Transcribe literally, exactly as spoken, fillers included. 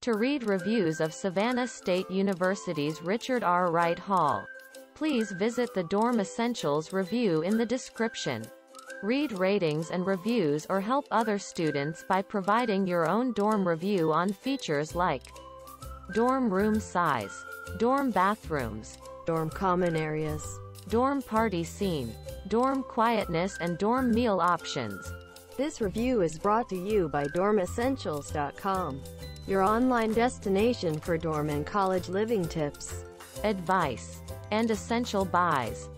To read reviews of Savannah State University's Richard R. Wright Hall, please visit the Dorm Essentials review in the description. Read ratings and reviews or help other students by providing your own dorm review on features like dorm room size, dorm bathrooms, dorm common areas, dorm party scene, dorm quietness and dorm meal options. This review is brought to you by dorm essentials dot com, your online destination for dorm and college living tips, advice, and essential buys.